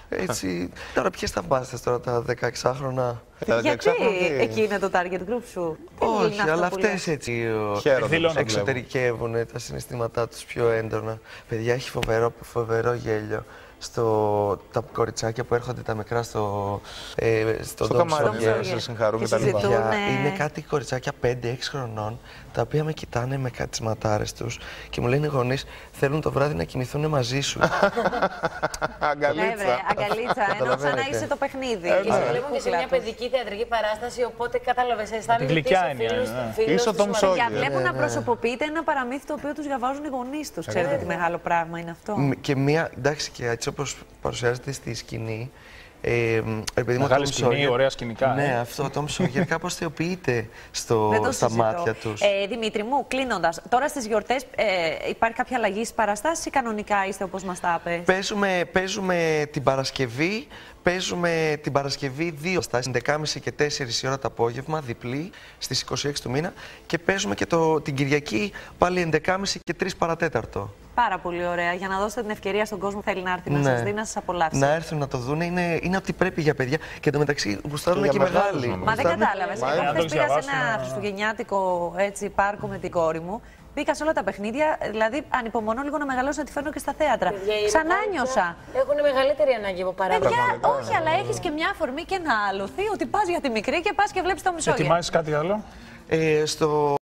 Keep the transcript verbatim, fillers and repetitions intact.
Έτσι. Τώρα ποιες θα βάζετε τώρα τα δεκαεξάχρονα? Γιατί εκεί είναι το target group σου? Όχι, αλλά αυτές έτσι εξωτερικεύουν τα συναισθήματά τους πιο έντονα. Παιδιά, έχει φοβερό, φοβερό γέλιο. Στο, τα κοριτσάκια που έρχονται τα μικρά στο, ε, στο, στο καμάρι, σε συγχαρούν και τα λοιπά. Είναι κάτι κοριτσάκια πέντε έξι χρονών, τα οποία με κοιτάνε με κάτι τις ματάρες τους και μου λένε οι γονείς, θέλουν το βράδυ να κοιμηθούν μαζί σου. Αγκαλίτσα. Ναι, βρε, αγκαλίτσα, ενώ σαν να είσαι το παιχνίδι. Και σε βλέπουν και σε μια παιδική θεατρική παράσταση, οπότε κατάλαβες, αισθάνεσαι ότι είσαι φίλος του Tom Sawyer. Βλέπουν να προσωποποιείται ένα παραμύθι το οποίο τους διαβάζουν οι γονείς τους. Ξέρετε τι μεγάλο πράγμα είναι αυτό? Και μία, εντάξει, και έτσι όπως παρουσιάζεται στη σκηνή. Ε, Μεγάλη σκηνή, ωραία σκηνικά. Ναι, ε. αυτό το Tom Sawyer κάπως θεοποιείται στο, στα μάτια τους. Ε, Δημήτρη μου, κλείνοντας, τώρα στις γιορτές ε, υπάρχει κάποια αλλαγή στις παραστάσεις ή κανονικά είστε όπως μας τα πες? Παίζουμε, παίζουμε την Παρασκευή, παίζουμε την Παρασκευή δύο στάσεις, έντεκα και μισή και τέσσερις η ώρα το απόγευμα, διπλή, στις είκοσι έξι του μήνα και παίζουμε και το, την Κυριακή πάλι έντεκα και μισή και τρεις παρατέταρτο. Πάρα πολύ ωραία. Για να δώσετε την ευκαιρία στον κόσμο που θέλει να έρθει ναι. να σας δει, να σας απολαύσει. Να έρθουν να το δουν, είναι, είναι ό,τι πρέπει για παιδιά. Και εντωμεταξύ γουστάρουν και, και οι μεγάλοι. Μα δεν κατάλαβες. Εγώ χθες πήγα σε ένα χριστουγεννιάτικο έτσι, πάρκο με την κόρη μου. Μπήκα σε όλα τα παιχνίδια, δηλαδή ανυπομονώ λίγο να μεγαλώσω να τη φέρνω και στα θέατρα. Ξανά νιώσα. Έχουν μεγαλύτερη ανάγκη από παράδειγμα. Παιδιά, όχι, αλλά έχεις και μια αφορμή και ένα άλοθη ότι πας για τη μικρή και πας και βλέπεις το μισό. Ετοιμάζεις κάτι άλλο? Ε, στο